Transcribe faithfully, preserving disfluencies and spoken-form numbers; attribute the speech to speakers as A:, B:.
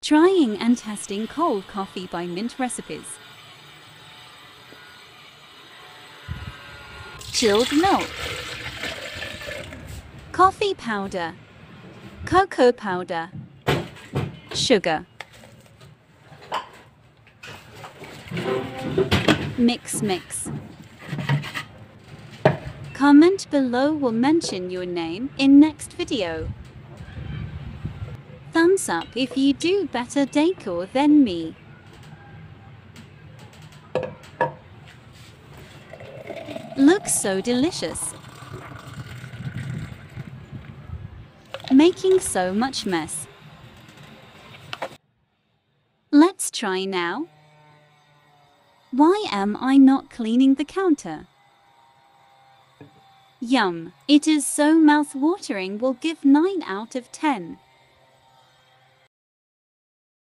A: Trying and testing cold coffee by Mint Recipes. Chilled milk, coffee powder, cocoa powder, sugar. Mix mix. Comment below, will mention your name in next video. Thumbs up if you do better decor than me. Looks so delicious. Making so much mess. Let's try now. Why am I not cleaning the counter? Yum! It is so mouth-watering, will give nine out of ten.